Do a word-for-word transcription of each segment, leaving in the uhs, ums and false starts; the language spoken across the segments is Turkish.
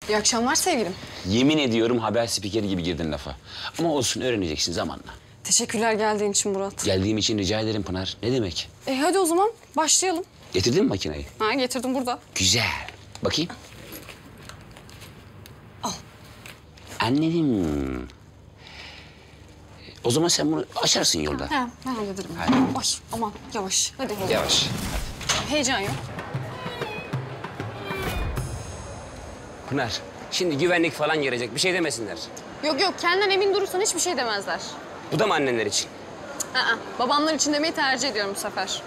İyi akşamlar sevgilim. Yemin ediyorum haber spikeri gibi girdin lafa. Ama olsun, öğreneceksin zamanla. Teşekkürler geldiğin için Murat. Geldiğim için rica ederim Pınar. Ne demek? E hadi o zaman başlayalım. Getirdin mi makineyi? Ha getirdim burada. Güzel. Bakayım. Al. Anladım. O zaman sen bunu açarsın yolda. Ha ben hallederim. Hadi. Ay aman yavaş. Hadi heyecan. Yavaş. Heyecan yok. Pınar, şimdi güvenlik falan gelecek. Bir şey demesinler. Yok yok kendinden emin durursan hiçbir şey demezler. Bu da mı annenler için? Aa, babamlar için demeyi tercih ediyorum bu sefer.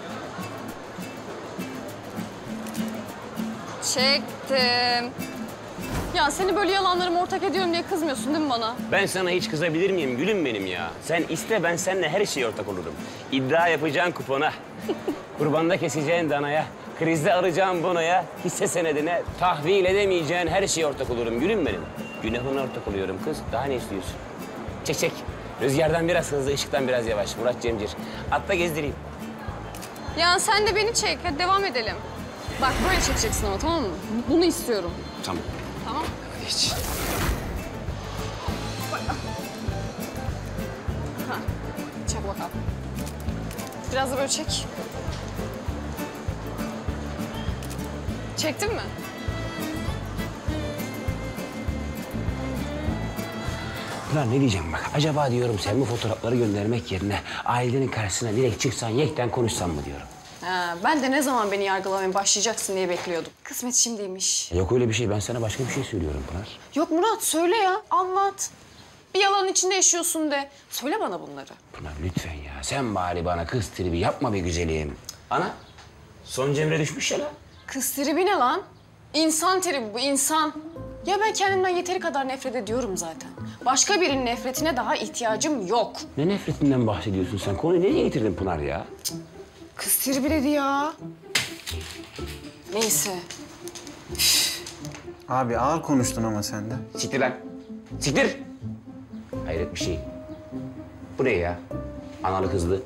Çektim. Ya seni böyle yalanlarıma ortak ediyorum diye kızmıyorsun değil mi bana? Ben sana hiç kızabilir miyim gülüm benim ya? Sen iste, ben seninle her şeye ortak olurum. İddia yapacağın kupona, kurbanda keseceğin danaya, krizde arayacağın bonoya, hisse senedine, tahvil edemeyeceğin her şeye ortak olurum gülüm benim. Günahına ortak oluyorum kız. Daha ne istiyorsun? Çek çek. Rüzgardan biraz hızlı, ışıktan biraz yavaş. Murat Cemcir. Atla gezdireyim. Ya sen de beni çek. Hadi devam edelim. Bak böyle çekeceksin ama tamam mı? Bunu istiyorum. Tamam. Tamam. Hadi geç. Ha. Çek bakalım. Biraz da böyle çek. Çektin mi? Pınar ne diyeceğim bak. Acaba diyorum sen bu fotoğrafları göndermek yerine ailenin karşısına direkt çıksan, yekten konuşsan mı diyorum. Ha, ben de ne zaman beni yargılamaya başlayacaksın diye bekliyordum. Kısmet şimdiymiş. Yok öyle bir şey. Ben sana başka bir şey söylüyorum Pınar. Yok Murat söyle ya anlat. Bir yalanın içinde yaşıyorsun de. Söyle bana bunları. Pınar lütfen ya. Sen bari bana kız tribi yapma be güzelim. Ana, son Cemre düşmüş ya lan. Kız tribi ne lan? İnsan tribi bu insan. Ya ben kendimden yeteri kadar nefret ediyorum zaten. Başka birinin nefretine daha ihtiyacım yok. Ne nefretinden bahsediyorsun sen? Konuyu nereye getirdin Pınar ya? Kız tribi dedi ya. Neyse. Abi ağır konuştun ama sen de. Siktir lan. Siktir. Hayret bir şey. Bu ne ya? Analı kızlı.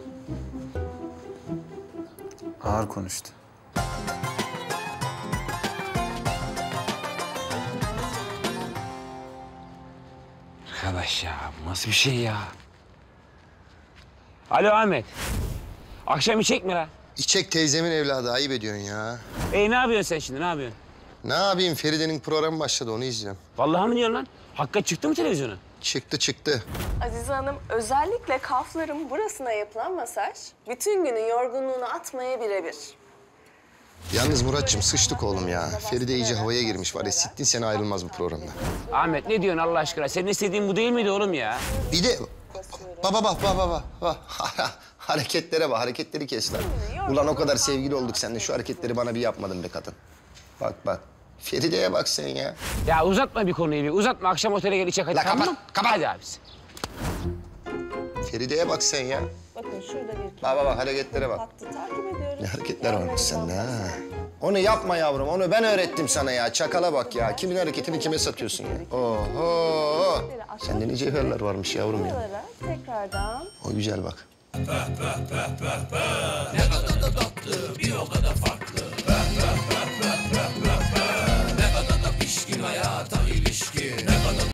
Ağır konuştu. Arkadaş ya bu nasıl bir şey ya? Alo Ahmet. Akşam içecek mi lan? İçek teyzemin evladı, ayıp ediyorsun ya. E ne yapıyorsun sen şimdi, ne yapıyorsun? Ne yapayım, Feride'nin programı başladı, onu izliyorum. Vallahi mi diyorsun lan? Hakika çıktı mı televizyona? Çıktı çıktı. Azize Hanım, özellikle kafların burasına yapılan masaj bütün günün yorgunluğunu atmaya birebir. Yalnız Muratçım sıçtık oğlum ya. Feride iyice havaya girmiş var ya, sittin seni ayrılmaz bu programda. Ahmet ne diyorsun Allah aşkına? Senin istediğin bu değil miydi oğlum ya? Bir de... Baba bak, baba bak, bak. Hareketlere bak, hareketleri kes lan. Ulan o kadar sevgili olduk seninle, şu hareketleri bana bir yapmadın be kadın. Bak bak, Feride'ye bak sen ya. Ya uzatma bir konuyu bir, uzatma. Akşam otele gel içecek hadi. La Tamam kapat, mı? kapat. Hadi abisi. Feride'ye bak sen ya. Bakın şurada bir Bak bak bak, hareketlere bak. hattı takip ediyoruz. Ne hareketler varmış sende ha. Onu yapma yavrum, onu ben öğrettim sana ya. Çakala bak ya, kimin hareketini kime satıyorsun ya? Oho! Sende ne cevherler varmış yavrum ya. Buralara tekrardan O güzel bak.